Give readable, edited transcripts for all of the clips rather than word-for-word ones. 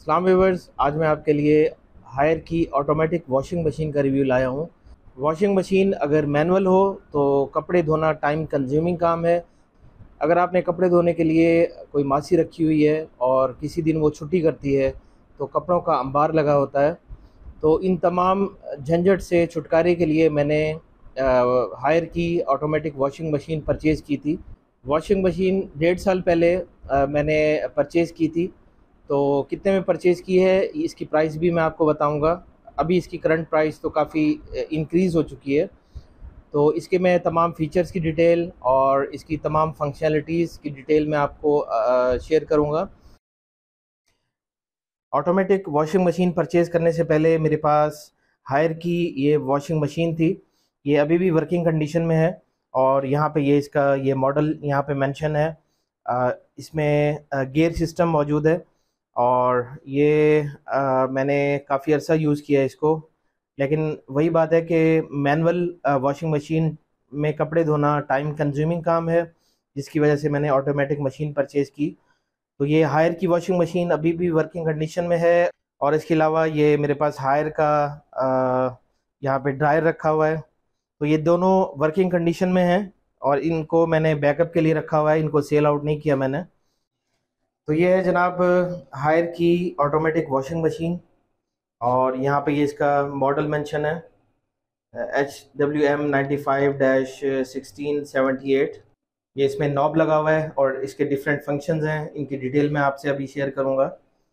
अस्सलाम व्यूअर्स, आज मैं आपके लिए हायर की ऑटोमेटिक वॉशिंग मशीन का रिव्यू लाया हूँ। वॉशिंग मशीन अगर मैनुअल हो तो कपड़े धोना टाइम कंज्यूमिंग काम है। अगर आपने कपड़े धोने के लिए कोई मासी रखी हुई है और किसी दिन वो छुट्टी करती है तो कपड़ों का अंबार लगा होता है। तो इन तमाम झंझट से छुटकारे के लिए मैंने हायर की ऑटोमेटिक वॉशिंग मशीन परचेज़ की थी। वॉशिंग मशीन 1.5 साल पहले मैंने परचेज़ की थी। तो कितने में परचेज़ की है इसकी प्राइस भी मैं आपको बताऊंगा। अभी इसकी करंट प्राइस तो काफ़ी इंक्रीज़ हो चुकी है। तो इसके मैं तमाम फ़ीचर्स की डिटेल और इसकी तमाम फंक्शनैलिटीज़ की डिटेल मैं आपको शेयर करूंगा। ऑटोमेटिक वॉशिंग मशीन परचेज़ करने से पहले मेरे पास हायर की ये वॉशिंग मशीन थी। ये अभी भी वर्किंग कंडीशन में है और यहाँ पे ये इसका ये मॉडल यहाँ पे मेंशन है। इसमें गियर सिस्टम मौजूद है और ये मैंने काफ़ी अर्सा यूज़ किया है इसको। लेकिन वही बात है कि मैनुअल वॉशिंग मशीन में कपड़े धोना टाइम कंज्यूमिंग काम है, जिसकी वजह से मैंने ऑटोमेटिक मशीन परचेज़ की। तो ये हायर की वॉशिंग मशीन अभी भी वर्किंग कंडीशन में है। और इसके अलावा ये मेरे पास हायर का यहाँ पे ड्रायर रखा हुआ है। तो ये दोनों वर्किंग कंडीशन में हैं और इनको मैंने बैकअप के लिए रखा हुआ है, इनको सेल आउट नहीं किया मैंने। तो ये है जनाब हायर की ऑटोमेटिक वॉशिंग मशीन और यहाँ पे ये इसका मॉडल मेंशन है HWM95-1678। ये इसमें नॉब लगा हुआ है और इसके डिफरेंट फंक्शंस हैं, इनकी डिटेल मैं आपसे अभी शेयर करूंगा।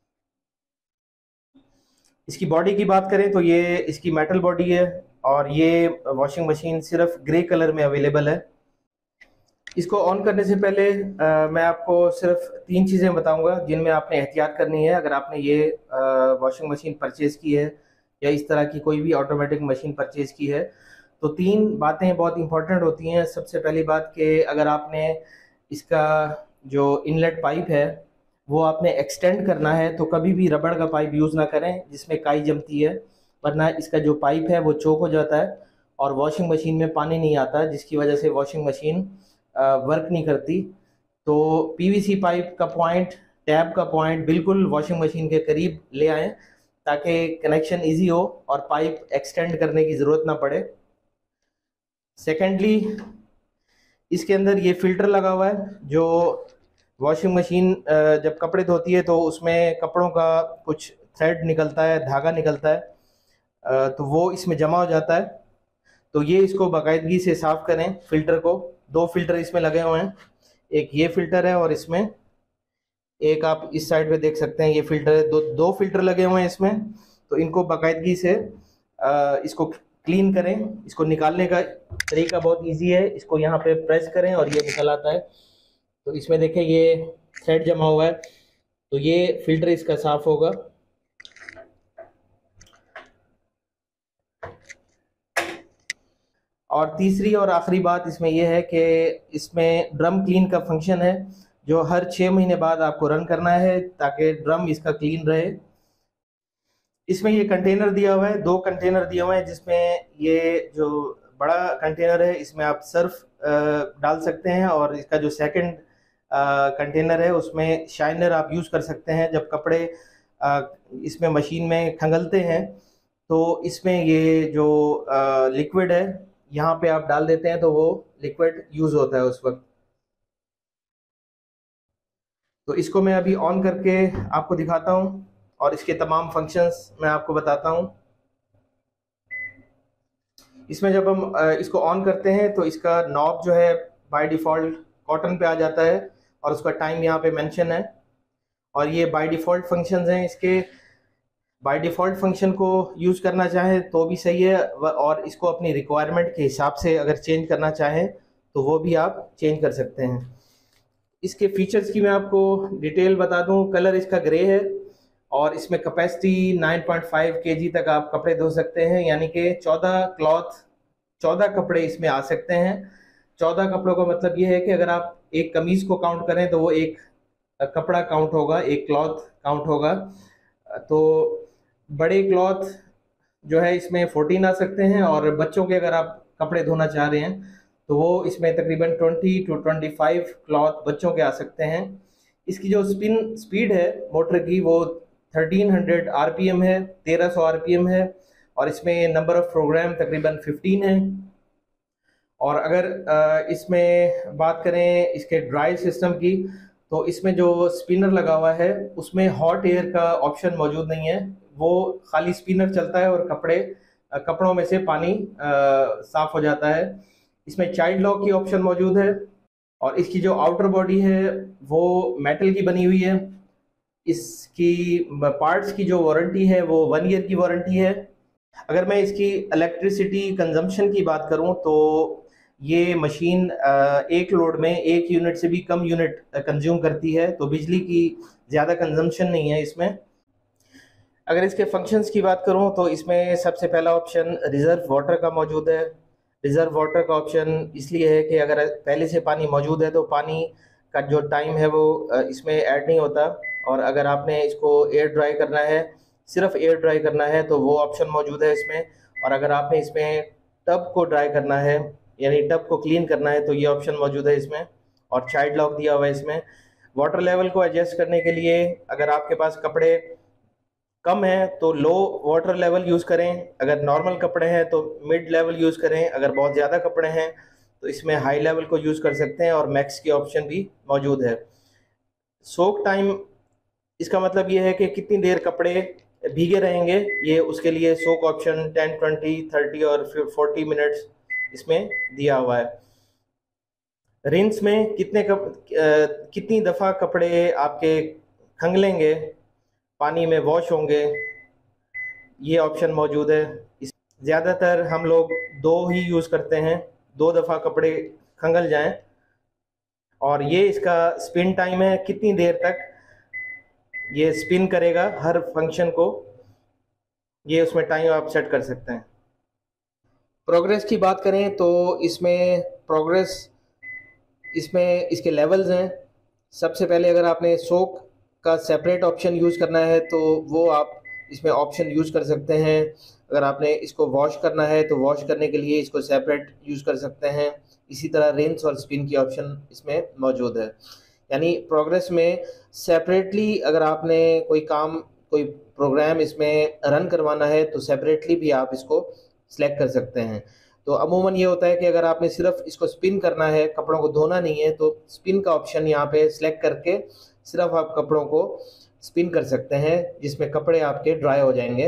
इसकी बॉडी की बात करें तो ये इसकी मेटल बॉडी है और ये वॉशिंग मशीन सिर्फ ग्रे कलर में अवेलेबल है। इसको ऑन करने से पहले मैं आपको सिर्फ 3 चीज़ें बताऊंगा जिनमें आपने एहतियात करनी है अगर आपने ये वॉशिंग मशीन परचेज़ की है या इस तरह की कोई भी ऑटोमेटिक मशीन परचेज़ की है। तो 3 बातें बहुत इंपॉर्टेंट होती हैं। सबसे पहली बात कि अगर आपने इसका जो इनलेट पाइप है वो आपने एक्सटेंड करना है तो कभी भी रबड़ का पाइप यूज़ ना करें जिसमें काई जमती है, वरना इसका जो पाइप है वो चोक हो जाता है और वॉशिंग मशीन में पानी नहीं आता, जिसकी वजह से वॉशिंग मशीन वर्क नहीं करती। तो पीवीसी पाइप का पॉइंट, टैब का पॉइंट बिल्कुल वॉशिंग मशीन के करीब ले आएँ ताकि कनेक्शन इजी हो और पाइप एक्सटेंड करने की ज़रूरत ना पड़े। सेकेंडली, इसके अंदर ये फ़िल्टर लगा हुआ है। जो वॉशिंग मशीन जब कपड़े धोती है तो उसमें कपड़ों का कुछ थ्रेड निकलता है, धागा निकलता है, तो वो इसमें जमा हो जाता है। तो ये इसको बाकायदगी से साफ़ करें फ़िल्टर को। 2 फ़िल्टर इसमें लगे हुए हैं, एक ये फ़िल्टर है और इसमें एक आप इस साइड पे देख सकते हैं ये फ़िल्टर है। दो फ़िल्टर लगे हुए हैं इसमें। तो इनको बाकायदगी से इसको क्लीन करें। इसको निकालने का तरीका बहुत इजी है, इसको यहाँ पे प्रेस करें और ये निकल आता है। तो इसमें देखें ये थ्रेड जमा हुआ है, तो ये फ़िल्टर इसका साफ़ होगा। और तीसरी और आखिरी बात इसमें यह है कि इसमें ड्रम क्लीन का फंक्शन है जो हर 6 महीने बाद आपको रन करना है ताकि ड्रम इसका क्लीन रहे। इसमें ये कंटेनर दिया हुआ है, 2 कंटेनर दिए हुए हैं, जिसमें ये जो बड़ा कंटेनर है इसमें आप सर्फ डाल सकते हैं और इसका जो सेकंड कंटेनर है उसमें शाइनर आप यूज़ कर सकते हैं। जब कपड़े इसमें मशीन में खंगलते हैं तो इसमें ये जो लिक्विड है यहाँ पे आप डाल देते हैं तो वो लिक्विड यूज़ होता है उस वक्त। तो इसको मैं अभी ऑन करके आपको दिखाता हूँ और इसके तमाम फंक्शंस मैं आपको बताता हूँ। इसमें जब हम इसको ऑन करते हैं तो इसका नॉब जो है बाय डिफ़ॉल्ट कॉटन पे आ जाता है और उसका टाइम यहाँ पे मेंशन है और ये बाय डिफ़ॉल्ट फंक्शंस हैं इसके। बाय डिफ़ॉल्ट फंक्शन को यूज़ करना चाहें तो भी सही है और इसको अपनी रिक्वायरमेंट के हिसाब से अगर चेंज करना चाहें तो वो भी आप चेंज कर सकते हैं। इसके फीचर्स की मैं आपको डिटेल बता दूं। कलर इसका ग्रे है और इसमें कैपेसिटी 9.5 केजी तक आप कपड़े धो सकते हैं, यानी कि 14 कपड़े इसमें आ सकते हैं। 14 कपड़ों का मतलब ये है कि अगर आप एक कमीज को काउंट करें तो वो एक कपड़ा काउंट होगा, एक क्लॉथ काउंट होगा। तो बड़े क्लॉथ जो है इसमें 14 आ सकते हैं और बच्चों के अगर आप कपड़े धोना चाह रहे हैं तो वो इसमें तकरीबन 20 to 25 क्लॉथ बच्चों के आ सकते हैं। इसकी जो स्पिन स्पीड है मोटर की वो 1300 आरपीएम है, 1300 आरपीएम है, और इसमें नंबर ऑफ प्रोग्राम तकरीबन 15 है। और अगर इसमें बात करें इसके ड्राई सिस्टम की, तो इसमें जो स्पिनर लगा हुआ है उसमें हॉट एयर का ऑप्शन मौजूद नहीं है, वो खाली स्पिनर चलता है और कपड़ों में से पानी साफ हो जाता है। इसमें चाइल्ड लॉक की ऑप्शन मौजूद है, और इसकी जो आउटर बॉडी है वो मेटल की बनी हुई है। इसकी पार्ट्स की जो वारंटी है वो 1 ईयर की वारंटी है। अगर मैं इसकी इलेक्ट्रिसिटी कंजम्पशन की बात करूं तो ये मशीन एक लोड में 1 यूनिट से भी कम यूनिट कंज्यूम करती है, तो बिजली की ज़्यादा कंजम्पशन नहीं है इसमें। अगर इसके फंक्शंस की बात करूं तो इसमें सबसे पहला ऑप्शन रिज़र्व वाटर का मौजूद है। रिज़र्व वाटर का ऑप्शन इसलिए है कि अगर पहले से पानी मौजूद है तो पानी का जो टाइम है वो इसमें ऐड नहीं होता, और अगर आपने इसको एयर ड्राई करना है, सिर्फ एयर ड्राई करना है, तो वो ऑप्शन मौजूद है इसमें। और अगर आपने इसमें टब को ड्राई करना है, यानी टब को क्लीन करना है, तो ये ऑप्शन मौजूद है इसमें। और चाइल्ड लॉक दिया हुआ है इसमें। वाटर लेवल को एडजस्ट करने के लिए अगर आपके पास कपड़े कम है तो लो वाटर लेवल यूज़ करें, अगर नॉर्मल कपड़े हैं तो मिड लेवल यूज़ करें, अगर बहुत ज़्यादा कपड़े हैं तो इसमें हाई लेवल को यूज़ कर सकते हैं, और मैक्स की ऑप्शन भी मौजूद है। सोक टाइम, इसका मतलब ये है कि कितनी देर कपड़े भीगे रहेंगे, ये उसके लिए सोक ऑप्शन 10, 20, 30 और 40 मिनट्स इसमें दिया हुआ है। रिंस में कितनी दफ़ा कपड़े आपके खंगलेंगे, पानी में वॉश होंगे, ये ऑप्शन मौजूद है। ज़्यादातर हम लोग 2 ही यूज़ करते हैं, 2 दफ़ा कपड़े खंगल जाएं। और ये इसका स्पिन टाइम है, कितनी देर तक ये स्पिन करेगा हर फंक्शन को, ये उसमें टाइम आप सेट कर सकते हैं। प्रोग्रेस की बात करें तो इसमें प्रोग्रेस, इसमें इसके लेवल्स हैं। सबसे पहले अगर आपने सोक का सेपरेट ऑप्शन यूज़ करना है तो वो आप इसमें ऑप्शन यूज़ कर सकते हैं। अगर आपने इसको वॉश करना है तो वॉश करने के लिए इसको सेपरेट यूज़ कर सकते हैं। इसी तरह रिंस और स्पिन की ऑप्शन इसमें मौजूद है। यानी प्रोग्रेस में सेपरेटली अगर आपने कोई प्रोग्राम इसमें रन करवाना है तो सेपरेटली भी आप इसको सिलेक्ट कर सकते हैं। तो अमूमन ये होता है कि अगर आपने सिर्फ इसको स्पिन करना है, कपड़ों को धोना नहीं है, तो स्पिन का ऑप्शन यहाँ पे सिलेक्ट करके सिर्फ आप कपड़ों को स्पिन कर सकते हैं, जिसमें कपड़े आपके ड्राई हो जाएंगे।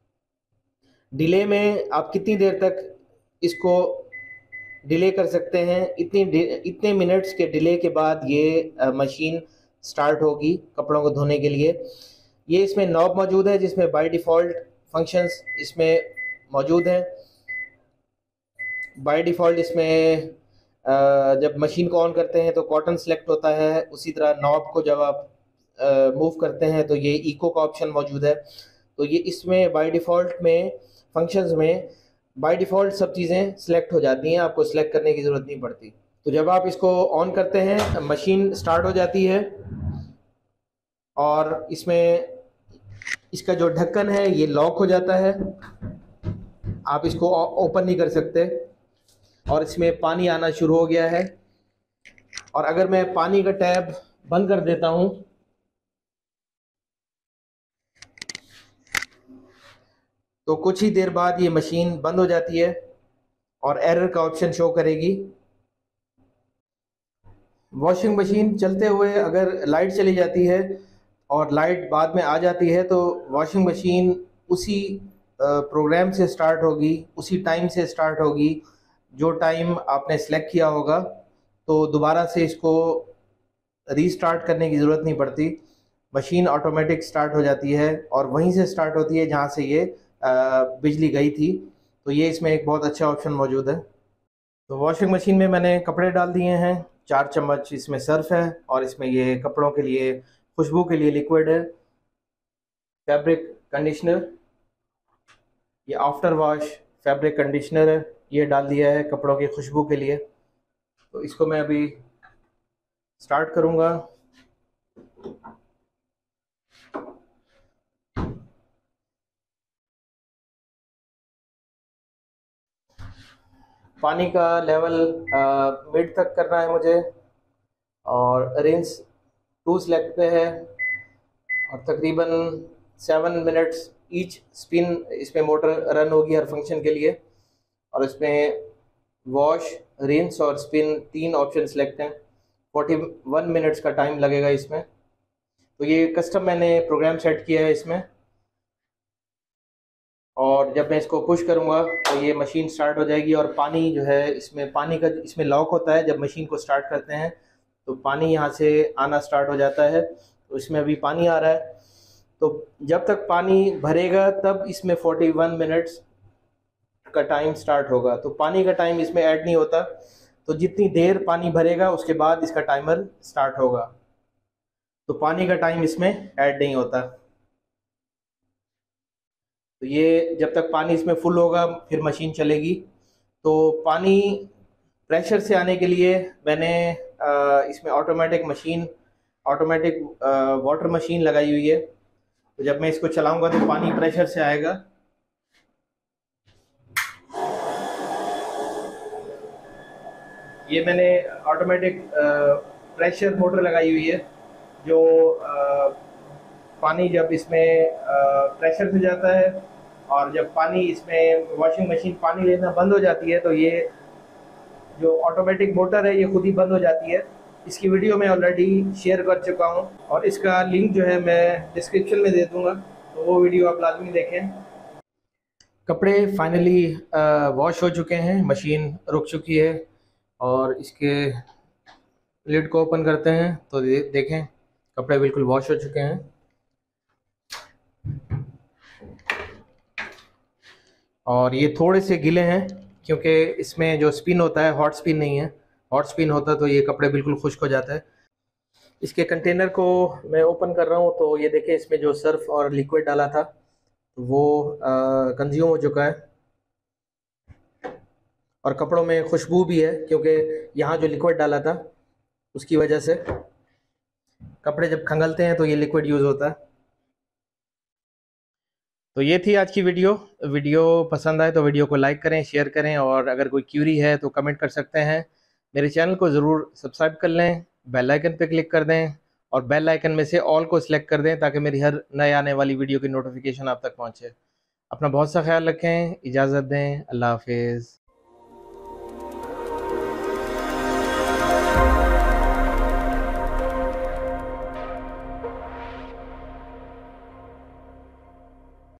डिले में आप कितनी देर तक इसको डिले कर सकते हैं, इतने मिनट्स के डिले के बाद ये मशीन स्टार्ट होगी कपड़ों को धोने के लिए। ये इसमें नॉब मौजूद है जिसमें बाय डिफ़ॉल्ट फंक्शंस इसमें मौजूद हैं। बाय डिफ़ॉल्ट इसमें जब मशीन को ऑन करते हैं तो कॉटन सेलेक्ट होता है, उसी तरह नॉब को जब आप मूव करते हैं तो ये इको का ऑप्शन मौजूद है। तो ये इसमें बाय डिफ़ॉल्ट में फंक्शंस में बाय डिफ़ॉल्ट सब चीज़ें सिलेक्ट हो जाती हैं, आपको सिलेक्ट करने की ज़रूरत नहीं पड़ती। तो जब आप इसको ऑन करते हैं मशीन स्टार्ट हो जाती है, और इसमें इसका जो ढक्कन है ये लॉक हो जाता है, आप इसको ओपन नहीं कर सकते, और इसमें पानी आना शुरू हो गया है। और अगर मैं पानी का टैब बंद कर देता हूं तो कुछ ही देर बाद ये मशीन बंद हो जाती है और एरर का ऑप्शन शो करेगी। वॉशिंग मशीन चलते हुए अगर लाइट चली जाती है और लाइट बाद में आ जाती है तो वॉशिंग मशीन उसी प्रोग्राम से स्टार्ट होगी, उसी टाइम से स्टार्ट होगी जो टाइम आपने सेलेक्ट किया होगा। तो दोबारा से इसको रीस्टार्ट करने की ज़रूरत नहीं पड़ती, मशीन ऑटोमेटिक स्टार्ट हो जाती है और वहीं से स्टार्ट होती है जहाँ से ये बिजली गई थी। तो ये इसमें एक बहुत अच्छा ऑप्शन मौजूद है। तो वॉशिंग मशीन में मैंने कपड़े डाल दिए हैं, 4 चम्मच इसमें सर्फ है, और इसमें ये कपड़ों के लिए खुशबू के लिए लिक्विड है, फैब्रिक कंडीशनर, ये आफ्टर वॉश फैब्रिक कंडीशनर है, ये डाल दिया है कपड़ों की खुशबू के लिए। तो इसको मैं अभी स्टार्ट करूँगा। पानी का लेवल मिड तक करना है मुझे, और रिंस 2 सेलेक्ट पे है, और तकरीबन 7 मिनट्स ईच स्पिन इसमें मोटर रन होगी हर फंक्शन के लिए। और इसमें वॉश, रिंस और स्पिन 3 ऑप्शन सेलेक्ट हैं। 41 मिनट्स का टाइम लगेगा इसमें। तो ये कस्टम मैंने प्रोग्राम सेट किया है इसमें, और जब मैं इसको पुश करूँगा तो ये मशीन स्टार्ट हो जाएगी। और पानी जो है इसमें, पानी का इसमें लॉक होता है, जब मशीन को स्टार्ट करते हैं तो पानी यहाँ से आना स्टार्ट हो जाता है। तो इसमें अभी पानी आ रहा है, तो जब तक पानी भरेगा तब इसमें 41 मिनट्स का टाइम स्टार्ट होगा। तो पानी का टाइम इसमें ऐड नहीं होता, तो जितनी देर पानी भरेगा उसके बाद इसका टाइमर स्टार्ट होगा। तो पानी का टाइम इसमें ऐड नहीं होता। तो ये जब तक पानी इसमें फुल होगा फिर मशीन चलेगी। तो पानी प्रेशर से आने के लिए मैंने इसमें ऑटोमेटिक वाटर मशीन लगाई हुई है। तो जब मैं इसको चलाऊंगा तो पानी प्रेशर से आएगा। ये मैंने ऑटोमेटिक प्रेशर मोटर लगाई हुई है, जो पानी जब इसमें प्रेशर से जाता है और जब पानी इसमें वॉशिंग मशीन पानी लेना बंद हो जाती है तो ये जो ऑटोमेटिक मोटर है ये खुद ही बंद हो जाती है। इसकी वीडियो मैं ऑलरेडी शेयर कर चुका हूँ और इसका लिंक जो है मैं डिस्क्रिप्शन में दे दूँगा, तो वो वीडियो आप लाजमी देखें। कपड़े फाइनली वॉश हो चुके हैं, मशीन रुक चुकी है। और इसके लिड को ओपन करते हैं तो देखें कपड़े बिल्कुल वॉश हो चुके हैं। और ये थोड़े से गीले हैं क्योंकि इसमें जो स्पिन होता है हॉट स्पिन नहीं है। हॉट स्पिन होता तो ये कपड़े बिल्कुल खुश्क हो जाता है। इसके कंटेनर को मैं ओपन कर रहा हूँ तो ये देखें इसमें जो सर्फ और लिक्विड डाला था वो कंज्यूम हो चुका है। और कपड़ों में खुशबू भी है क्योंकि यहाँ जो लिक्विड डाला था उसकी वजह से कपड़े जब खंगलते हैं तो ये लिक्विड यूज़ होता है। तो ये थी आज की वीडियो पसंद आए तो वीडियो को लाइक करें, शेयर करें, और अगर कोई क्यूरी है तो कमेंट कर सकते हैं। मेरे चैनल को ज़रूर सब्सक्राइब कर लें, बेल आइकन पे क्लिक कर दें और बेल आइकन में से ऑल को सिलेक्ट कर दें ताकि मेरी हर नए आने वाली वीडियो की नोटिफिकेशन आप तक पहुँचे। अपना बहुत सा ख्याल रखें, इजाज़त दें, अल्लाह हाफिज़।